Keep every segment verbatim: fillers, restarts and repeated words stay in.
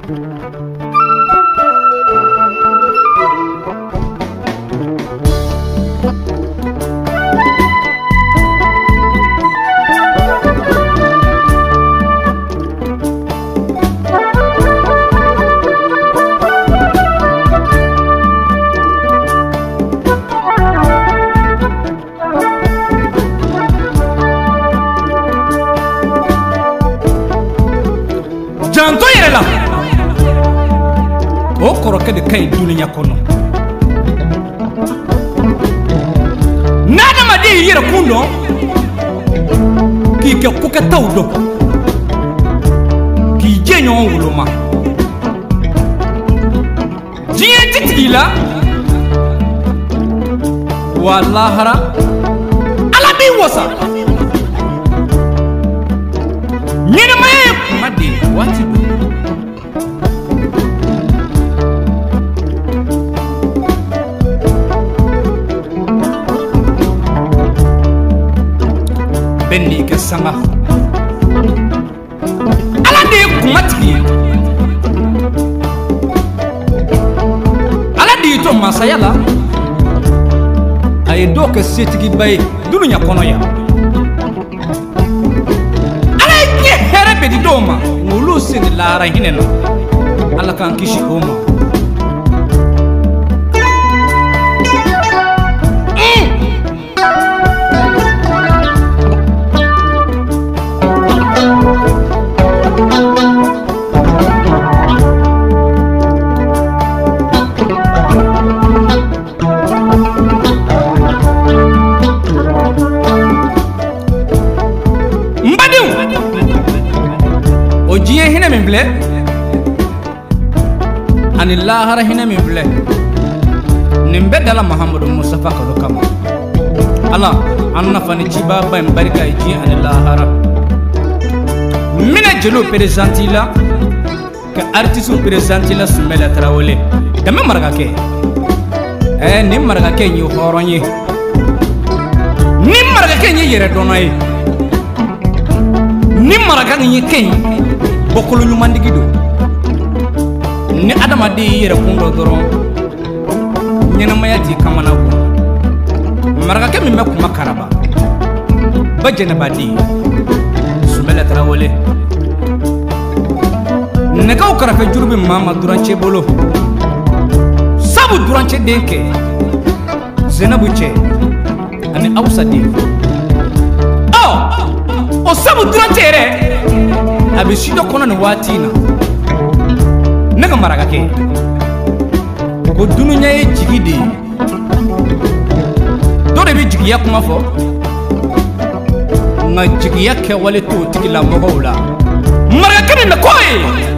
janto yɛrɛ la o kɔrɔkɛ de ka ɲi dunuya kɔnɔ n'adamaden y'i yɛrɛ kun dɔn k'i kɛ kokɛtaw dɔn k'i jɛ ɲɔgɔn woloma diɲɛ ti tigi la wa lahara ala b'i wasa ɲɛnɛmaya ye kuma de ye waati do bɛɛ n'i kɛ sanga ala de ye kuma tigi ye ala de y'i to masaya la a ye dɔw kɛ setigiba ye dunuya kɔnɔ yan bɛ di dɔw ma olu sen de lahara hinɛ na ala k'an kisi o ma o diɲɛ hinɛ min filɛ ani lahara hinɛ min filɛ nin bɛɛ dala mahamadu musafa kalo kama ala an nafa ni cibaba in barika ye diɲɛ ani lahara mina jeliw peresanti la ka artisiw peresanti la Sunbɛla Tarawele dama marakakɛ ɛɛ nin marakakɛ in ye hɔrɔn ye nin marakakɛ in ye yɛrɛ dɔnna ye nin maraka in ye kɛ in bɔkolo ɲumandigi do ni adamaden y'i yɛrɛ kun dɔ dɔrɔn ɲɛnamaya t'i kamana bɔ marakakɛ min bɛ kuma karaba ba jɛnɛbaden Sunbɛla Tarawele nɛgɛw karafe juru bɛ maa ma durancɛ bolo sabu durancɛ den kɛ Zɛnabu cɛ ani Awusa den ɔ o sabu durancɛ yɛrɛ a bɛ si dɔ kɔnɔ nin waati in na ne ka marakakɛ ko dunuya ye jigi de ye dɔ de bɛ jigiya kuma fɔ nka jigiya kɛwale t'o tigilamɔgɔw la marakakɛ nin de ko ye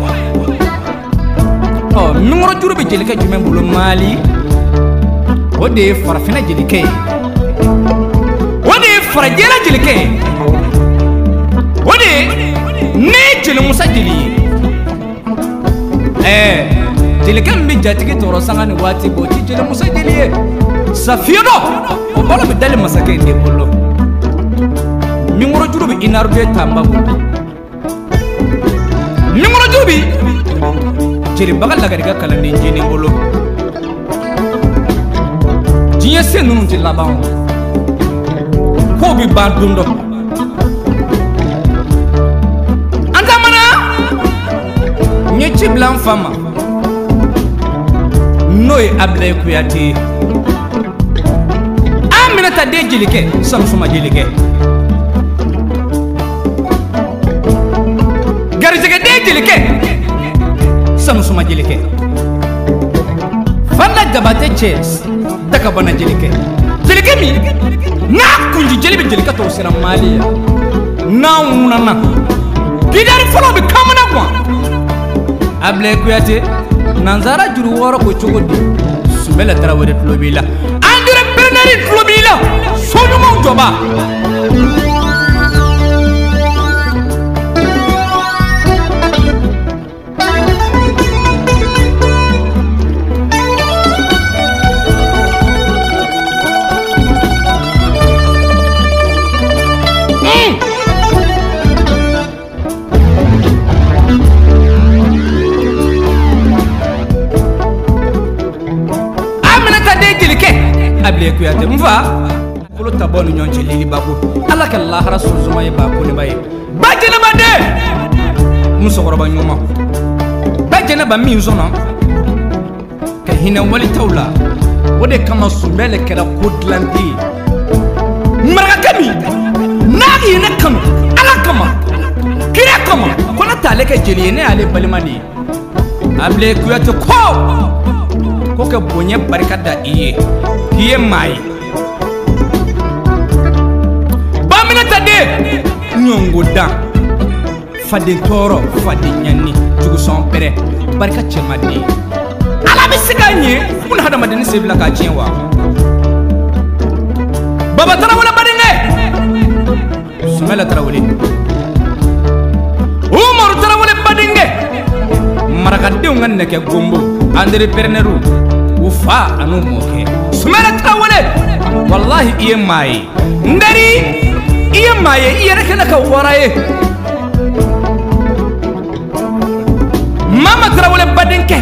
ɔ nunkɔrɔ juru bɛ jelikɛ jumɛn bolo Mali o de ye farafinna jelikɛ ye o de ye farajɛla jelikɛ ye o de ye ne jeli musa jeli ye ɛɛ jelikɛ min bɛ jatigi tɔɔrɔ sanga ni waati bɔ o ti jeli musa jeli ye safiye dɔ o balo bɛ dali masakɛ in de bolo ninkɔrɔ juru bɛ inarubiye tanba bolo ninkɔrɔ juru bɛ jelibaga lagarika kalanden jeni bolo diɲɛ sen ninnu tɛ laban k'o bɛ ban don dɔ n ye ci bila n fa ma n'o ye Abilaye Kuyate ye Aminata den jelikɛ Sanusuma jelikɛ garijɛgɛ den jelikɛ Sanusuma jelikɛ Fanda Jabate cɛ Dakabana jelikɛ jelikɛ min n'a kunji jeli bɛ jelikɛ tɔw sera Mali yan n'a ŋunana kidari fɔlɔ bɛ kamana gan Abilaye Kuyate nanzara juru wɔɔrɔ ko cogo di Sunbɛla Tarawele tulo b'i la entrepreneur tulo b'i la so ɲumanw jɔba Ablé Kouyaté mva kolo tabon nyonche lili bako ala ka lahara suzuma ye bako ne baye bajene bande musokoro ba nyoma bajene ba min zona ka hina wali tawla wode kama sumbele kala kodlandi marga kami nagi ne kama ala kama kira kama kona tale ka jeli ne ale balimani Ablé Kouyaté ko ko ka bonye barkada iye iye mai bamina tade nyongo da fadin toro fadin nyani jugu son pere barka chemadi ala bisiganye mun hada madani sebla ka chenwa baba tara wala badinge sumela tara wali umar tara wala badinge maraka dew nganne ke gombo andre perneru ufa anu moke sumela tara wala wallahi iye mai ndari iye mai iye rekela ka waraye mama tara wala badinge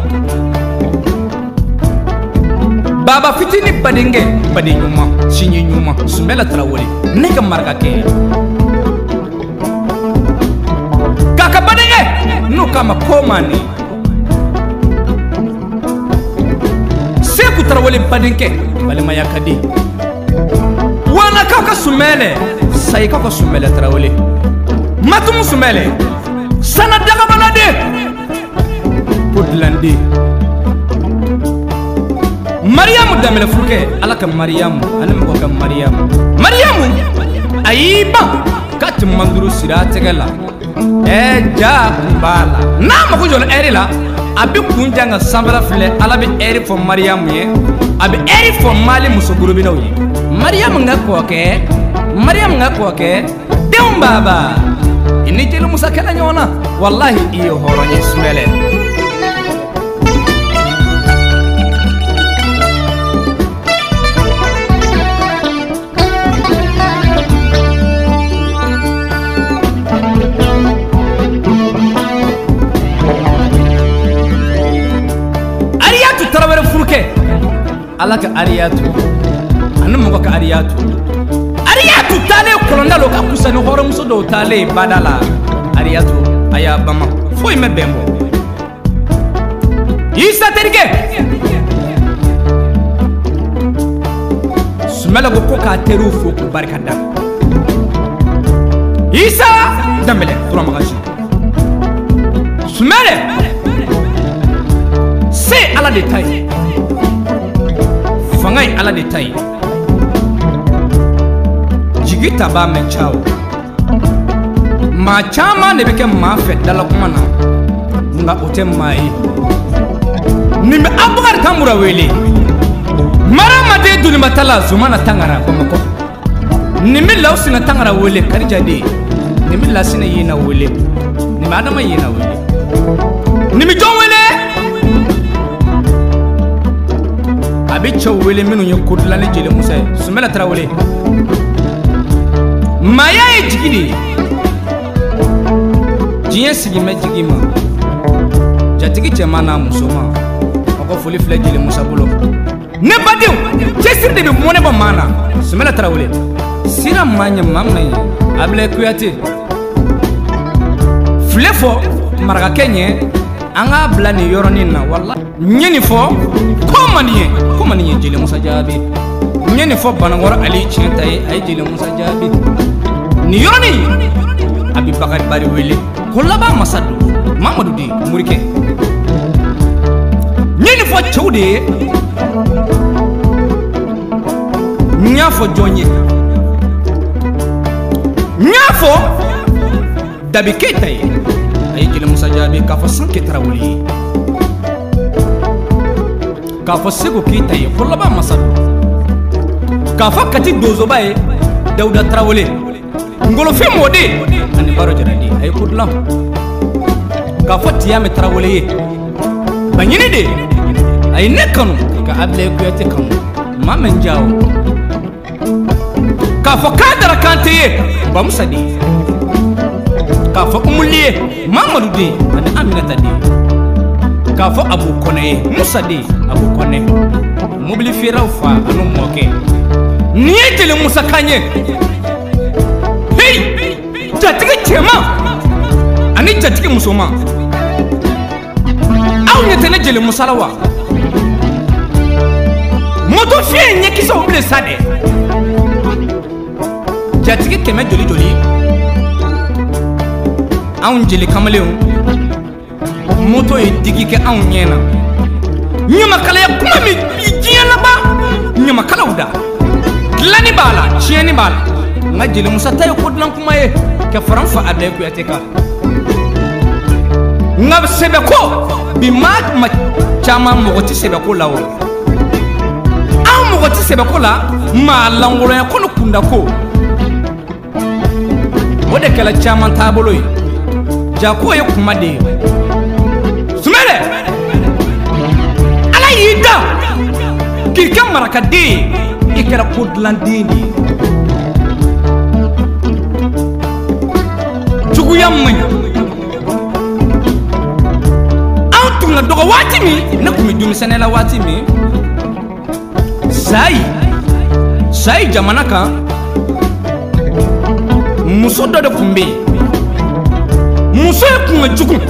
baba fitini badinge badinyuma sinyi nyuma sumela tara wala ne ka maraka ke kaka badinge no kama komani seku tara wala badinge bale maya kadi wana kaka sumele sai kaka sumele tara wala matum sumele sana daga balade podlandi Mariam damel fuke alaka Mariam anem ko kam Mariam Mariam ayiba kat manduru sira tegala e ja bala na ma ko jol erila abi kunjanga sambara fle ala bi eri fo Mariam ye abi eri fo mali musuguru bi nawyi Mariam nga ko ke Mariam nga ko ke dem baba ini jelu musakala nyona wallahi iyo horonye smele alaka ariyatu anu mo ka ariyatu ariyatu tale kolonda lo ka kusani horo muso do tale badala ariyatu aya bama foi me bembo isa terige sumela go ko ka teru fo ko barkada isa dambele tura magashi sumele c'est ala détail fangai ala de tai jigita ba men chao ma chama ne beke ma fe dala kuma na nga otem mai ni me abugar tamura wele mara ma de duni matala zumana tangara ko ko ni me lawsi na tangara wele karja de ni me lasina yina wele ni ma adama yina wele ni mi jon wele bicho wele minu nye kudlane jele musa sumela tara wele maya e jigini jiye sigi me jigima jatigi chema na musoma ako fuli fle jele musa bulo ne badiw jesir de be mone ba mana sumela tara wele sira manya mamna yi Ablé Kouyaté fle fo marga kenye anga blani yoroni na walla nyeni fo komaniye komaniye jele musa jabi nyeni fo banangoro ali chintai ay jele musa jabi ni yoroni abi bakar bari wele kolaba masadu mamadou di murike nyeni fo chawde nya fo jonye nya fo dabi ketay ay jele musa jabi ka fo sanke tarawuli ka fo sego kitaye ko laba masadu ka fo kati dozo baye dawda tarawuli ngolo fi mode ani baro jaradi ay kudlam ka fo tiyame tarawuli banyini de ay nekanu ka Ablé Kouyaté kanu mamen jawo ka fo kadara kanteye bamsadi ka fo umuliye mamadou de ani aminata de k'a fɔ Abu Kɔnɛ ye Musa de Abu Kɔnɛ mobili feerelaw fa ani mɔkɛ nin ye jeli Musa kan ye hey jatigi cɛman ani jatigi musoman aw ɲɛ tɛ ne jeli Musa la wa moto fiɲɛ ɲɛkisɛw bile sa dɛ jatigi kɛmɛ joli joli anw jeli kamalenw moto ye digi kɛ anw ɲɛ na ɲamakalaya kuma min bi diɲɛ laban ɲamakalaw da dilanni b'a la tiɲɛni b'a la nka jeli Musa ta ye ko dilan kuma ye ka fara n fa Abdulaye Kuyate kan nka sɛbɛko bi maa ma caman mɔgɔ tɛ sɛbɛko la o an mɔgɔ tɛ sɛbɛko la maa langolonya ko ni kundako o de kɛla caman taabolo ye jako ye kuma de ye Sumɛlɛ Ala y'i da k'i kɛ marakaden ye i kɛra ko dilanden de ye juguya man ɲi anw tun ka dɔgɔ waati min ne tun bɛ denmisɛnniya la waati min sayi sayi jamana kan muso dɔ de tun bɛ yen muso ye kun ka jugu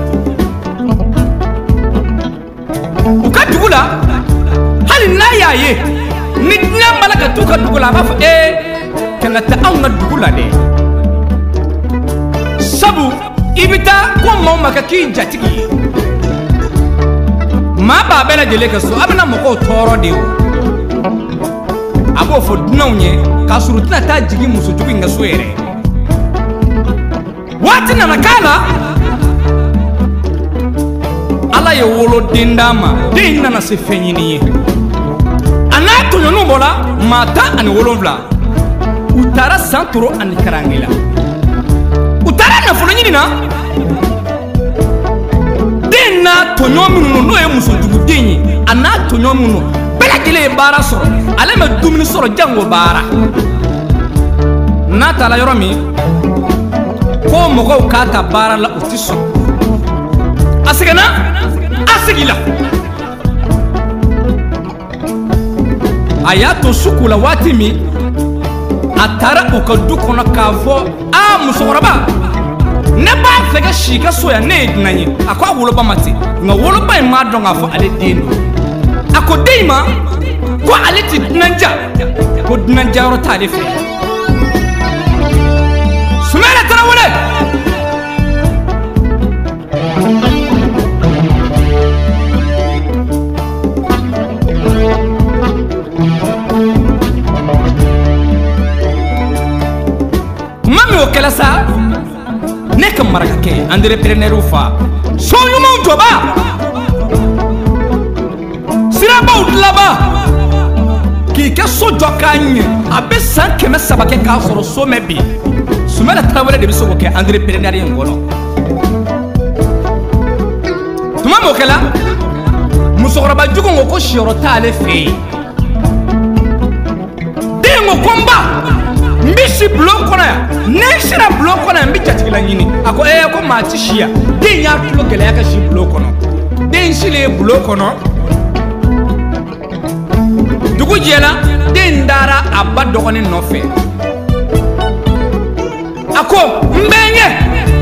u ka dugu la hali n'a y'a ye ni diɲɛ b'a la ka t'u ka dugu la a b'a fɔ ee kana taa anw ka dugu la dɛ sabu i bɛ taa ko maaw ma kɛ k'i jatigi ye maa b'a bɛɛ lajɛlen kɛ so a bɛna mɔgɔw tɔɔrɔ de o a b'o fɔ dunanw ye k'a sɔrɔ u tɛna taa jigin muso jugu in ka so yɛrɛ waati nana k'a la Ala ye woloden d'a ma den nana se fɛn ɲini ye a n'a tɔɲɔninw bɔ la maa tan ani wolonwula u taara san toro ani karange la u taara nafolo ɲini na den n'a tɔɲɔn minnu n'o ye musojuguden ye a n'a tɔɲɔn minnu bɛɛ lajɛlen ye baara sɔrɔ ale ma dumuni sɔrɔ jango baara n'a taara yɔrɔ min ko mɔgɔw k'a ta baara la u tɛ sɔn a sɛgɛnna a segila a y'a to suku la waati min a taara u ka du kɔnɔ k'a fɔ aa musokɔrɔba ne b'a fɛ ka si ka so yan ne ye dunan ye a ko a woloba ma ten nka woloba in m'a dɔn k'a fɔ ale den don a ko den in ma ko ale tɛ dunanja ko dunanja yɔrɔ t'ale fɛ Sumɛlɛ Tarawele kuma min o kɛla sa ne ka marakakɛ entrepreneur fa so ɲumanw jɔba sirabaw dilanba k'i kɛ so jɔ k'a ɲɛ a bɛ san kɛmɛ saba kɛ k'a sɔrɔ so mɛ bi Sumɛlɛ Tarawele de bɛ se k'o kɛ entrepreneur in kɔnɔ tuma min o kɛla musokɔrɔba jugu ko ko siyɔrɔ t'ale fɛ yen den ko ko n ba n bɛ si bulon kɔnɔ yan ne n sira bulon kɔnɔ yan n bɛ jatigila ɲini a ko ee ko maa ti si yan den y'a tulo gɛlɛya ka si bulon kɔnɔ den silen bulon kɔnɔ dugu jɛla den dara a ba dɔgɔnin nɔfɛ a ko n bɛ n ye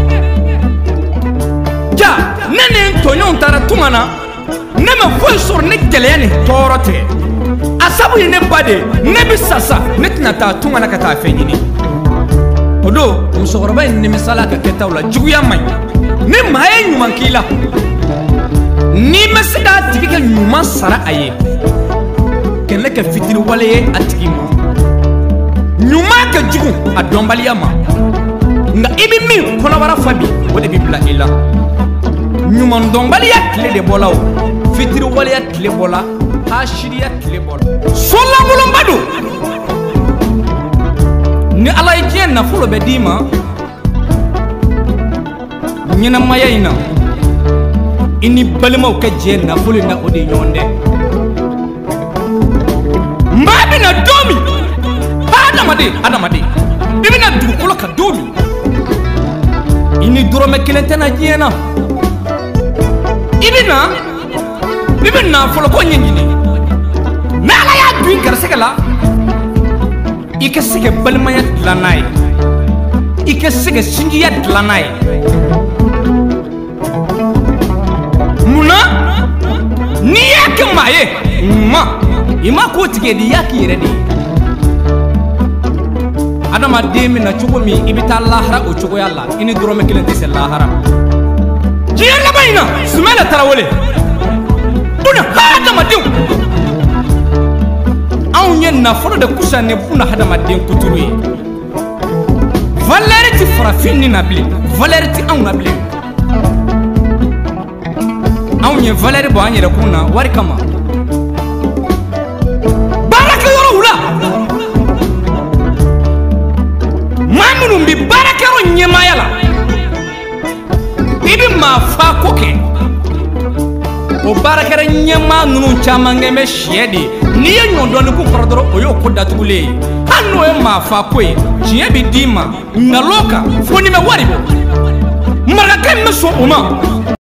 ja ne ni n tɔɲɔgɔnw taara tunga na ne ma foyi sɔrɔ ni gɛlɛya ni tɔɔrɔ tɛ a sabu ye ne ba de ne bɛ sa sa ne tɛna taa tunga na ka taa fɛn ɲini o don musokɔrɔba in nimisala ka kɛtaw la juguya man ɲi ni maa ye ɲuman k'i la n'i ma se k'a tigi ka ɲuman sara a ye kɛlɛ kɛ fitiri wale ye a tigi ma ɲuman kɛ jugu a dɔnbaliya ma nka i bɛ min kɔnɔbara fa bi o de bɛ bila i la ɲuman dɔnbaliya tile de bɔla o fitiri waleya tile bɔla hasiriya tile bɔla so lankolonba don ni Ala ye diɲɛ nafolo bɛ d'i ma ɲɛnamaya in na i ni balimaw ka jɛ nafolo in na o de ye ɲɔgɔn dɛ maa bɛna don min adamaden adamaden i bɛna dugukolo kan don min i ni dɔrɔmɛ kelen tɛna diɲɛ na i bɛna bibi nafolo ko ɲɛɲini n'ala y'a dun garisɛgɛ la i ka se ka balimaya dilan n'a ye i ka se ka sinjiya dilan n'a ye munna n'i y'a kɛ maa ye ɲuman i ma k'o tigɛ de i y'a k'i yɛrɛ de ye adamaden bɛ na cogo min i bɛ taa lahara o cogoya la i ni dɔrɔmɛ kelen tɛ se lahara diɲɛ laban in na Sumala Tarawele buna hadamadenw anw ye nafolo de kusa ne buna hadamaden kuturu ye valeur ti farafin ni na bilen valeur ti anw na bilen anw ye valeur bɔ an yɛrɛ kun na wari kama baarakɛyɔrɔw la maa minnu bɛ baarakɛyɔrɔ ɲɛmaaya la i bɛ maa fa ko kɛ o baarakɛyɔrɔ ɲɛmaa ninnu caman kɛ bɛ sɛ de ye n'i ye ɲɔdɔnni ko kɔrɔ dɔrɔn o y'o ko datugulen ye hali n'o ye maa fa ko ye tiɲɛ bɛ d'i ma nkalon kan fo ni bɛ wari bɔ maraka in bɛ sɔn o ma.